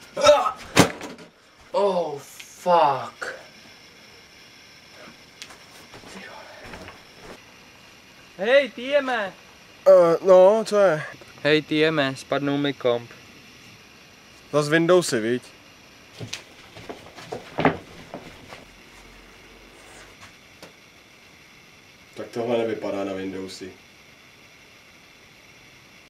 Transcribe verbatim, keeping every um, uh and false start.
Oh, fuck. Hej, ty jeme. Uh, no, co je? Hej, ty jeme, spadnul mi komp. Zas Windowsy, viď? Tak tohle nevypadá na Windowsy.